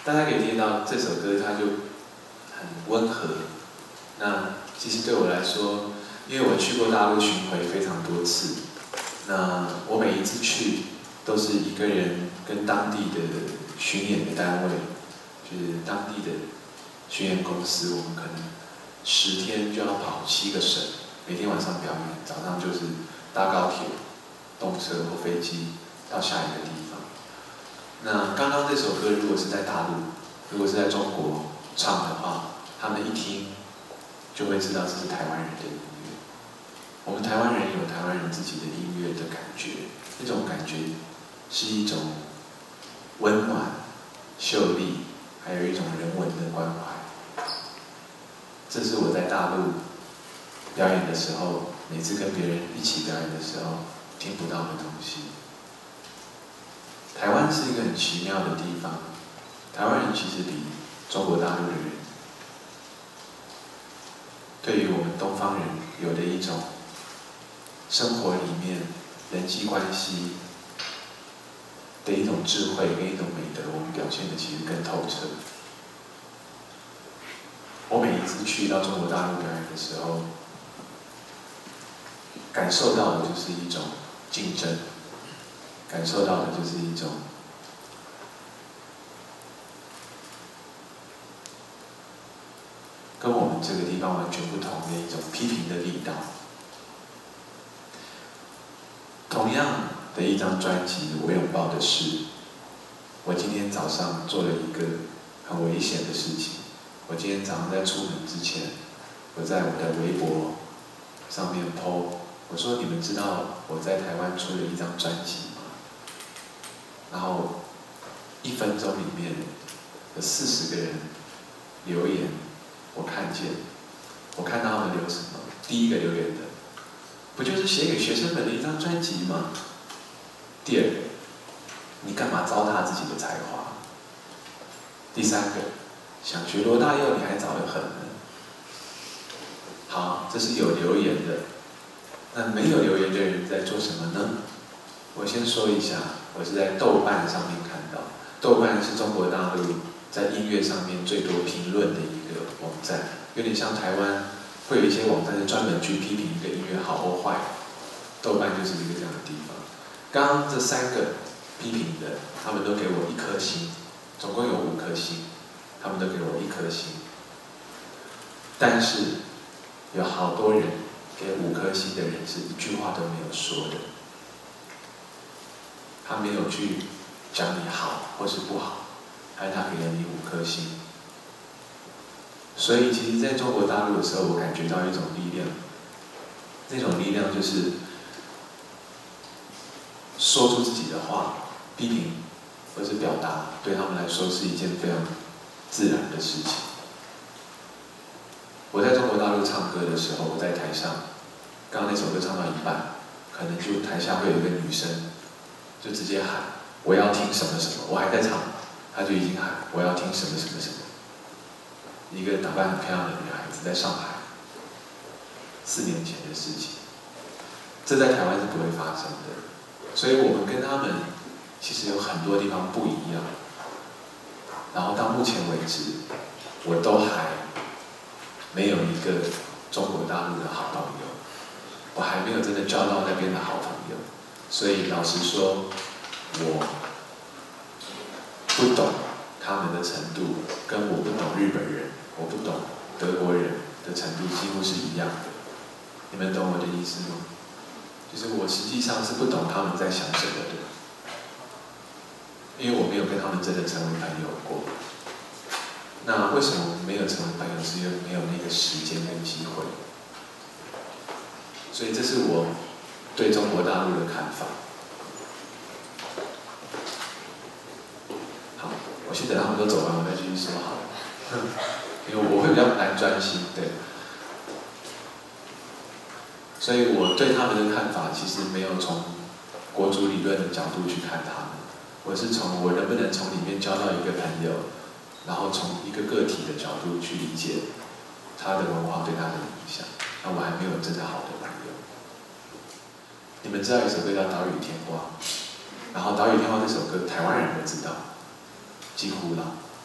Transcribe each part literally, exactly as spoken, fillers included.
大家可以听到这首歌，它就很温和。那其实对我来说，因为我去过大陆巡回非常多次，那我每一次去都是一个人跟当地的巡演的单位，就是当地的巡演公司，我们可能十天就要跑七个省，每天晚上表演，早上就是搭高铁、动车或飞机到下一个地方。那刚刚这首歌如果是在大陆，如果是在中国唱的话，他们一听就会知道这是台湾人的音乐。我们台湾人有台湾人自己的音乐的感觉，那种感觉是一种温暖、秀丽，还有一种人文的关怀。这是我在大陆表演的时候，每次跟别人一起表演的时候听不到的东西。台湾是一个很奇妙的地方，台湾人其实比中国大陆的人，对于我们东方人有的一种生活里面人际关系的一种智慧跟一种美德，我们表现的其实更透彻。我每一次去到中国大陆表演的时候，感受到的就是一种竞争，感受到的就是一种跟我们这个地方完全不同的一种批评的力道。同样的一张专辑，我拥抱的是，我今天早上做了一个很危险的事情。我今天早上在出门之前，我在我的微博上面 po， 我说你们知道我在台湾出了一张专辑吗？然后一分钟里面有四十个人留言，我看见，我看到他们留什么？第一个留言的，不就是写给学生们的一张专辑吗？第二个，你干嘛糟蹋自己的才华？第三个，想学罗大佑你还早得很呢。好，这是有留言的。那没有留言的人在做什么呢？我先说一下，我是在豆瓣上面看到，豆瓣是中国大陆在音乐上面最多评论的一个网站，有点像台湾会有一些网站是专门去批评一个音乐好或坏，豆瓣就是一个这样的地方。刚刚这三个批评的，他们都给我一颗星，总共有五颗星，他们都给我一颗星。但是有好多人给五颗星的人是一句话都没有说的，他没有去讲你好或是不好，还是他给了你五颗星。所以其实在中国大陆的时候，我感觉到一种力量，那种力量就是说出自己的话，批评或是表达，对他们来说是一件非常自然的事情。我在中国大陆唱歌的时候，我在台上，刚刚那首歌唱到一半，可能就台下会有一个女生，就直接喊我要听什么什么，我还在唱，她就已经喊我要听什么什么什么。一个打扮很漂亮的女孩子在上海，四年前的事情，这在台湾是不会发生的。所以我们跟他们其实有很多地方不一样。然后到目前为止，我都还没有一个中国大陆的好朋友，我还没有真的交到那边的好朋友。所以老实说，我不懂他们的程度，跟我不懂日本人，我不懂德国人的程度几乎是一样的。你们懂我的意思吗？就是我实际上是不懂他们在想什么的，因为我没有跟他们真的成为朋友过。那为什么没有成为朋友？是因为没有那个时间跟机会。所以这是我对中国大陆的看法。好，我先等他们都走完，我再继续说好了。因为我会比较难专心，对。所以我对他们的看法其实没有从国族理论的角度去看他们，我是从我能不能从里面交到一个朋友，然后从一个个体的角度去理解他的文化对他的影响。那我还没有真的好的朋友。你们知道有一首歌叫《岛屿天光》，然后《岛屿天光》这首歌台湾人都知道，几乎啦。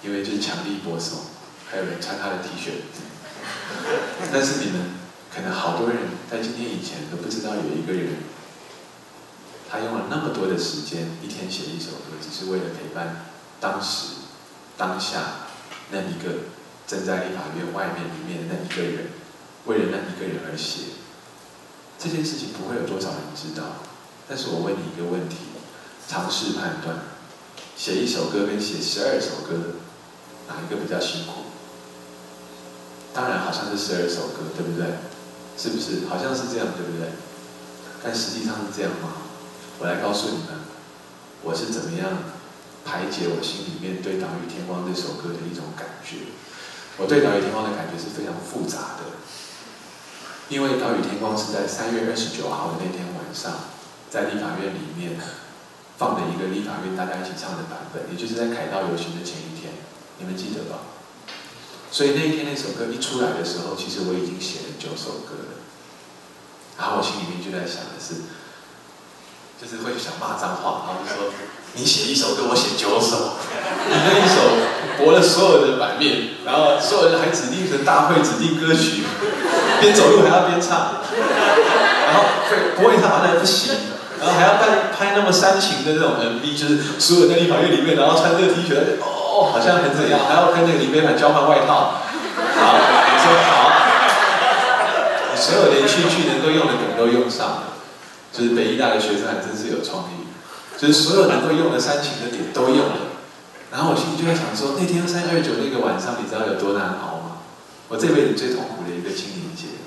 因为就是强力播送，还有人穿他的 T 恤。但是你们可能好多人在今天以前都不知道有一个人，他用了那么多的时间，一天写一首歌，只是为了陪伴当时、当下那一个正在立法院外面里面的那一个人，为了那一个人而写。这件事情不会有多少人知道，但是我问你一个问题，尝试判断，写一首歌跟写十二首歌，哪一个比较辛苦？当然好像是十二首歌，对不对？是不是？好像是这样，对不对？但实际上是这样吗？我来告诉你们，我是怎么样排解我心里面对《岛屿天光》这首歌的一种感觉。我对《岛屿天光》的感觉是非常复杂的，因为《岛屿天光》是在三月二十九号的那天晚上，在立法院里面放的一个立法院大家一起唱的版本，也就是在凯道游行的前一天，你们记得吧？所以那一天那首歌一出来的时候，其实我已经写了九首歌了。然后我心里面就在想的是，就是会想骂脏话，然后就说你写一首歌，我写九首，你那一首博了所有的版面，然后所有人还指定成大会指定歌曲，边走路还要边唱，然后不会唱完还不行。然后还要拍拍那么煽情的那种 M V， 就是所有在立法院里面，然后穿这个 T 恤，哦，好像很怎样，还要跟那个林飞凡交换外套。好，你说好，你所有连续剧能够用的梗都用上了，就是北医大的学生还真是有创意，就是所有能够用的煽情的点都用了。然后我心里就在想说，那天三月二十九那个晚上，你知道有多难熬吗？我这辈子最痛苦的一个清明节。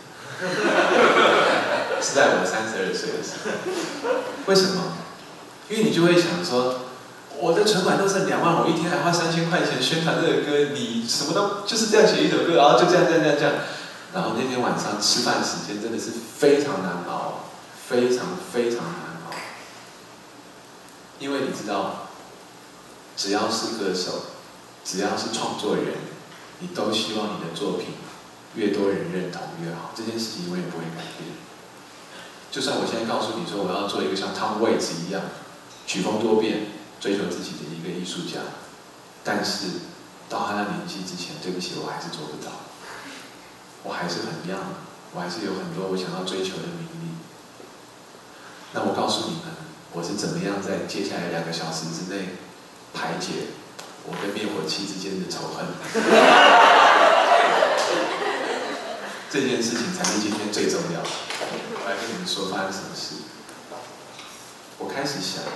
是在我三十二岁的时候，为什么？因为你就会想说，我的存款都剩两万，我一天还花三千块钱宣传这个歌，你什么都就是这样写一首歌，然后就这样这样这样这样，然后那天晚上吃饭时间真的是非常难熬，非常非常难熬，因为你知道，只要是歌手，只要是创作人，你都希望你的作品越多人认同越好，这件事情永远不会改变。就算我现在告诉你说我要做一个像 Tom Waits 一样曲风多变、追求自己的一个艺术家，但是到他那年纪之前，对不起，我还是做不到。我还是很 young， 我还是有很多我想要追求的名利。那我告诉你们，我是怎么样在接下来两个小时之内排解我跟灭火器之间的仇恨。这件事情才是今天最重要的。我来跟你们说发生什么事。我开始想，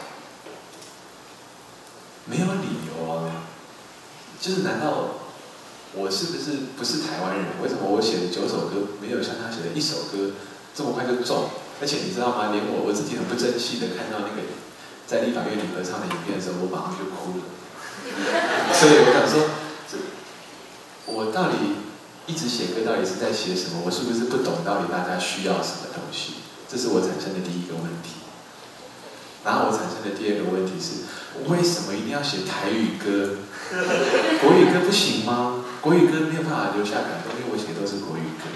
没有理由啊，就是难道我是不是不是台湾人？为什么我写的九首歌没有像他写的一首歌这么快就中？而且你知道吗？连我我自己很不争气的看到那个在立法院里合唱的影片的时候，我马上就哭了。所以我想说，我到底一直写歌到底是在写什么？我是不是不懂到底大家需要什么东西？这是我产生的第一个问题。然后我产生的第二个问题是，我为什么一定要写台语歌？国语歌不行吗？国语歌没有办法留下感动，因为我写的都是国语歌。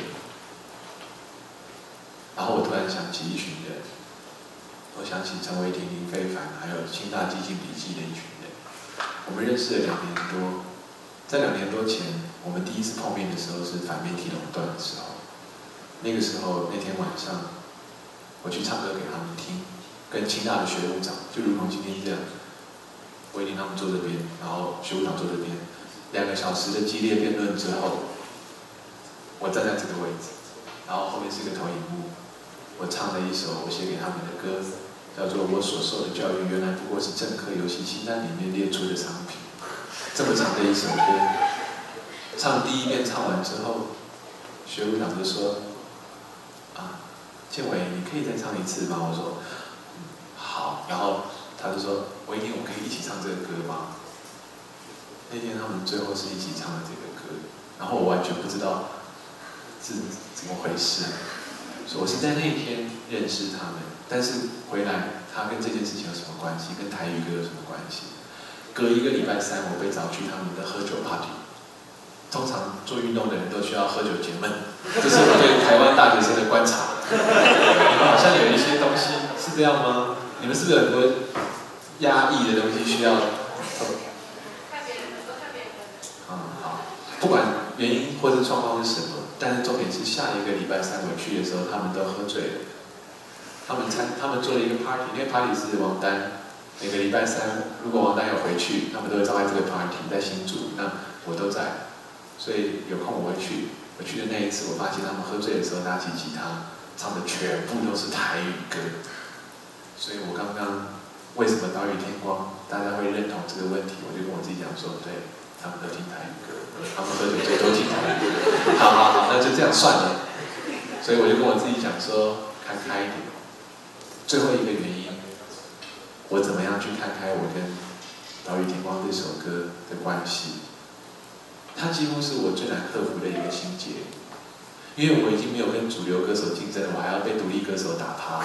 然后我突然想起一群人，我想起陈伟霆、林非凡，还有清大激进笔记的一群人。我们认识了两年多，在两年多前，我们第一次碰面的时候是反媒体垄断的时候。那个时候那天晚上，我去唱歌给他们听。跟清大的学务长，就如同今天这样，维林他们坐这边，然后学务长坐这边，两个小时的激烈辩论之后，我站在这个位置，然后后面是一个投影幕，我唱了一首我写给他们的歌，叫做《我所受的教育原来不过是政客游戏清单里面列出的商品》，这么长的一首歌，唱第一遍唱完之后，学务长就说：“啊，建伟，你可以再唱一次吗？”我说。好，然后他就说：“维尼，我们可以一起唱这个歌吗？”那天他们最后是一起唱了这个歌，然后我完全不知道是怎么回事。我是在那一天认识他们，但是回来他跟这件事情有什么关系？跟台语歌有什么关系？隔一个礼拜三，我被找去他们的喝酒 party。通常做运动的人都需要喝酒解闷，这是我对台湾大学生的观察。你们好像有一些东西是这样吗？你们是不是有很多压抑的东西需要？ 不管原因或者状况是什么，但是重点是下一个礼拜三我去的时候，他们都喝醉了。他们参，他们做了一个 party， 那个 party 是王丹。每个礼拜三，如果王丹有回去，他们都会召开这个 party， 在新竹，那我都在，所以有空我会去。我去的那一次，我发现他们喝醉的时候拿起吉他，唱的全部都是台语歌。所以我刚刚为什么岛屿天光大家会认同这个问题，我就跟我自己讲说，对，他们都听台语歌，他们喝酒醉都听台语歌。好好好，那就这样算了。所以我就跟我自己讲说，看开一点。最后一个原因。我怎么样去看开我跟《岛屿天光》这首歌的关系？它几乎是我最难克服的一个心结，因为我已经没有跟主流歌手竞争了，我还要被独立歌手打趴，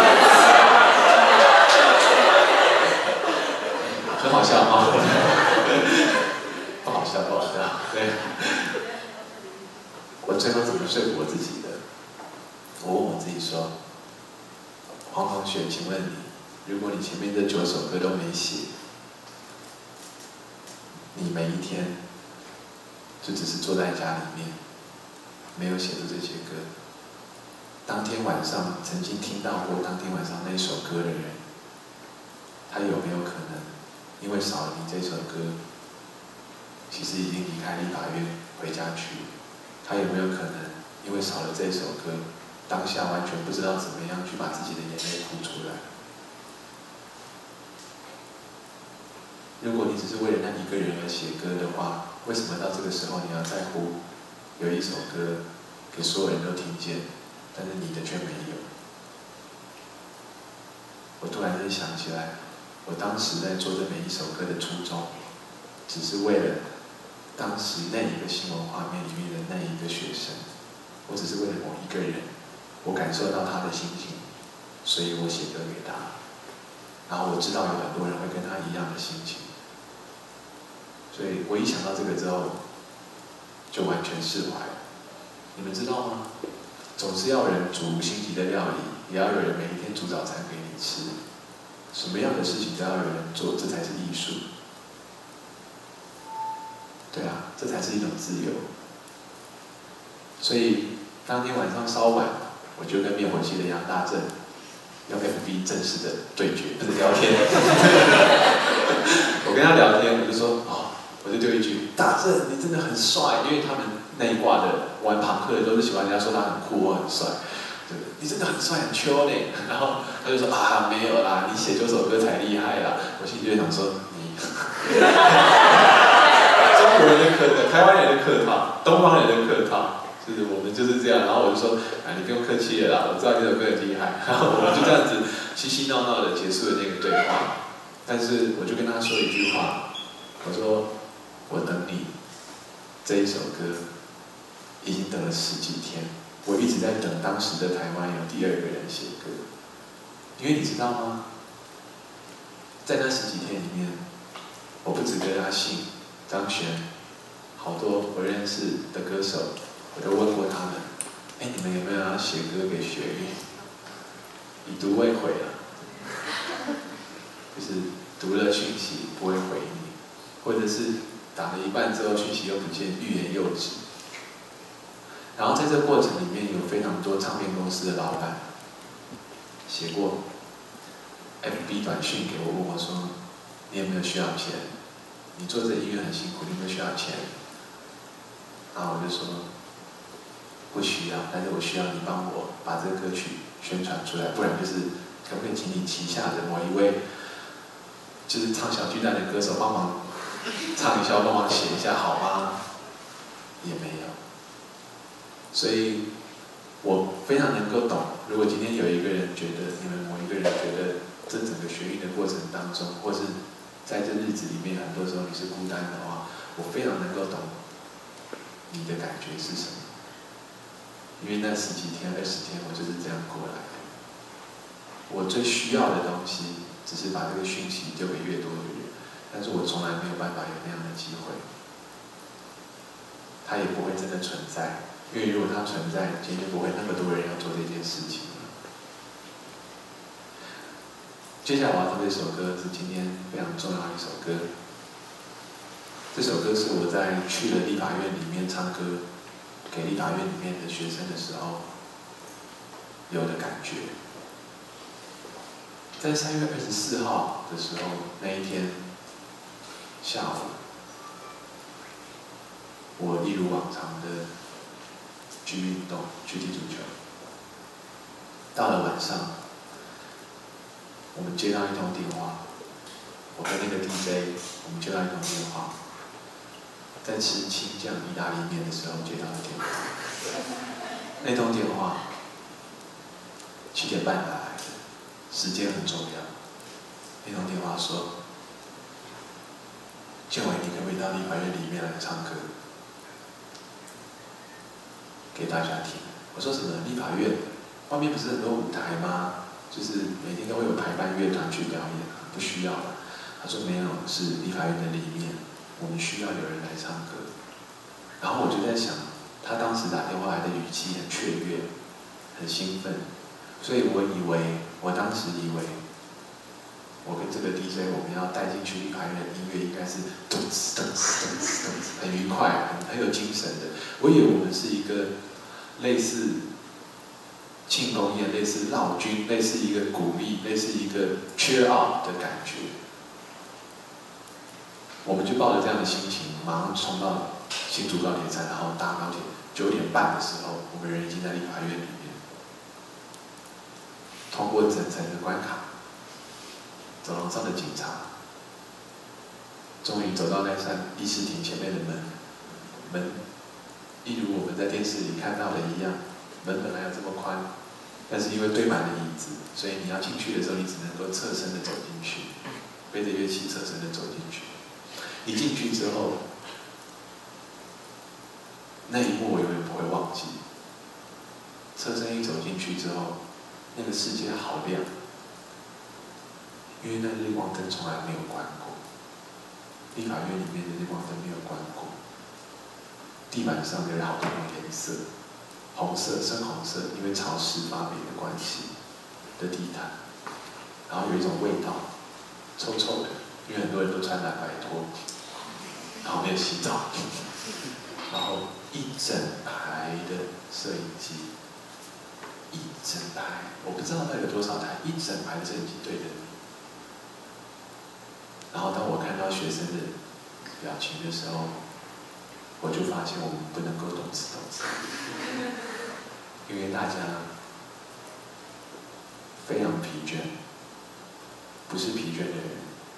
很好笑吗？不好笑，不好笑。对，我最后怎么说服我自己的？我问我自己说：“黄同学，请问你？”如果你前面这九首歌都没写，你每一天就只是坐在家里面，没有写出这些歌。当天晚上曾经听到过当天晚上那首歌的人，他有没有可能因为少了你这首歌，其实已经离开立法院回家去？他有没有可能因为少了这首歌，当下完全不知道怎么样去把自己的眼泪哭出来？如果你只是为了那一个人而写歌的话，为什么到这个时候你要在乎有一首歌给所有人都听见，但是你的却没有？我突然间想起来，我当时在做这每一首歌的初衷，只是为了当时那一个新闻画面里面的那一个学生，我只是为了某一个人，我感受到他的心情，所以我写歌给他。然后我知道有很多人会跟他一样的心情。所以我一想到这个之后，就完全释怀了。你们知道吗？总是要有人煮星级的料理，也要有人每一天煮早餐给你吃。什么样的事情都要有人做，这才是艺术。对啊，这才是一种自由。所以当天晚上稍晚，我就跟灭火器的杨大正用 F B 正式的对决，不是聊天。我跟他聊天，我就说哦。我就丢一句：“大正，你真的很帅。”因为他们那一挂的玩朋克的都是喜欢人家说他很酷或很帅，对，你真的很帅，很秋呢。然后他就说：“啊，没有啦，你写九首歌才厉害啦。”我心里就想说：“你，中国人的客套，台湾人的客套，东方人的客套，就是我们就是这样。”然后我就说：“啊，你不用客气了啦，我知道这首歌很厉害。”然后我们就这样子嬉嬉闹闹的结束了那个对话。但是我就跟他说一句话，我说。我等你这一首歌已经等了十几天，我一直在等当时的台湾有第二个人写歌，因为你知道吗？在那十几天里面，我不止跟阿信、张悬，好多我认识的歌手，我都问过他们：哎，你们有没有要写歌给学运？已读未回啊，就是读了讯息不会回你，或者是。打了一半之后，讯息又不见，欲言又止。然后在这个过程里面，有非常多唱片公司的老板写过 F B 短讯给我，问我说：“你有没有需要钱？你做这音乐很辛苦，你有没有需要钱？”然后我就说：“不需要，但是我需要你帮我把这个歌曲宣传出来，不然就是可不可以请你旗下的某一位就是唱小巨蛋的歌手帮忙。”唱一下，帮忙写一下好吗？也没有，所以我非常能够懂。如果今天有一个人觉得，你们某一个人觉得，这整个学运的过程当中，或是在这日子里面，很多时候你是孤单的话，我非常能够懂你的感觉是什么。因为那十几天、二十天，我就是这样过来的。我最需要的东西，只是把这个讯息丢给越多的人。但是我从来没有办法有那样的机会，它也不会真的存在，因为如果它存在，今天不会那么多人要做这件事情了。接下来我要唱这首歌是今天非常重要的一首歌， 这首歌是我在去了立法院里面唱歌，给立法院里面的学生的时候有的感觉。在三月二十四号的时候，那一天下午，我一如往常的去运动，去踢足球。到了晚上，我们接到一通电话，我跟那个 D J， 我们接到一通电话，在吃青酱意大利面的时候接到的电话。那通电话七点半打来的，时间很重要。那通电话说：“建伟，你可不可以到立法院里面来唱歌，给大家听？”我说：“什么立法院？外面不是很多舞台吗？就是每天都会有排班乐团去表演啊，不需要了。”他说：“没有，是立法院的里面，我们需要有人来唱歌。”然后我就在想，他当时打电话来的语气很雀跃，很兴奋，所以我以为，我当时以为。我跟这个 D J 我们要带进去立法院的音乐应该是咚哧咚哧咚哧咚哧，很愉快，很很有精神的。我以为我们是一个类似庆功宴、类似绕军、类似一个鼓励、类似一个 cheer up 的感觉。我们就抱着这样的心情，马上冲到新竹高铁站，然后搭高铁。九点半的时候，我们人已经在立法院里面，通过层层的关卡。走廊上的警察，终于走到那扇议事亭前面的门，门一如我们在电视里看到的一样，门本来有这么宽，但是因为堆满了椅子，所以你要进去的时候，你只能够侧身的走进去，背着乐器侧身的走进去。一进去之后，那一幕我永远不会忘记。侧身一走进去之后，那个世界好亮。因为那日光灯从来没有关过，立法院里面的日光灯没有关过。地板上有好多种颜色，红色、深红色，因为潮湿发霉的关系的地毯，然后有一种味道，臭臭的，因为很多人都穿蓝白拖，然后没有洗澡，然后一整排的摄影机，一整排，我不知道那有多少台，一整排的摄影机对着你。然后当我看到学生的表情的时候，我就发现我们不能够动词动词，因为大家非常疲倦，不是疲倦的人，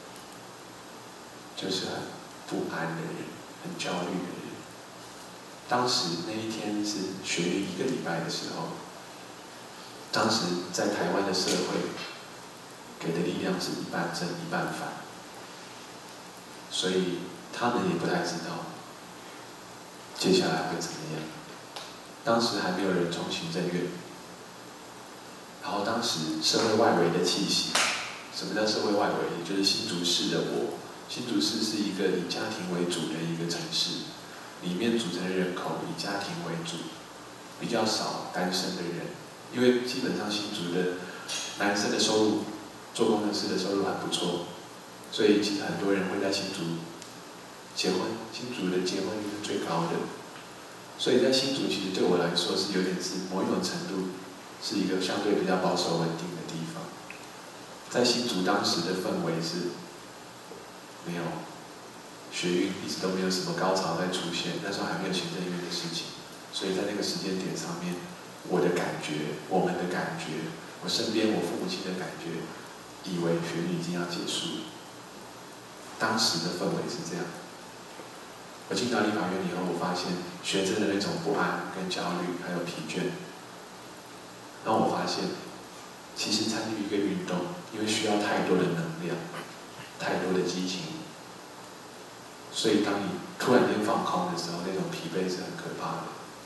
就是很不安的人，很焦虑的人。当时那一天是学运一个礼拜的时候，当时在台湾的社会给的力量是一半正一半反。所以他们也不太知道接下来会怎么样。当时还没有人冲行政院，然后当时社会外围的气息，什么叫社会外围？也就是新竹市的我。新竹市是一个以家庭为主的一个城市，里面组成的人口以家庭为主，比较少单身的人，因为基本上新竹的男生的收入，做工程师的收入还不错。所以其实很多人会在新竹结婚，新竹的结婚率是最高的。所以在新竹其实对我来说是有点是某一种程度是一个相对比较保守稳定的地方。在新竹当时的氛围是没有学运，一直都没有什么高潮在出现，那时候还没有行政院的事情，所以在那个时间点上面，我的感觉，我们的感觉，我身边我父母亲的感觉，以为学运已经要结束了。当时的氛围是这样。我进到立法院以后，我发现学生的那种不安、跟焦虑，还有疲倦，让我发现，其实参与一个运动，因为需要太多的能量，太多的激情，所以当你突然间放空的时候，那种疲惫是很可怕的。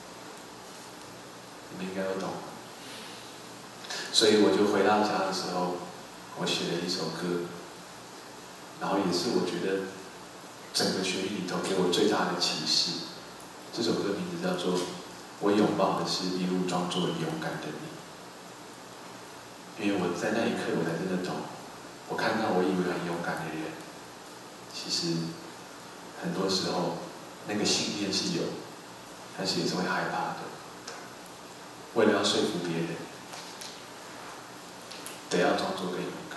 你们应该都懂。所以我就回到家的时候，我写了一首歌。然后也是我觉得整个学运里头给我最大的启示。这首歌名字叫做《我拥抱的是一路装作勇敢的你》，因为我在那一刻我才真的懂，我看到我以为很勇敢的人，其实很多时候那个信念是有，但是也是会害怕的。为了要说服别人，得要装作更勇敢。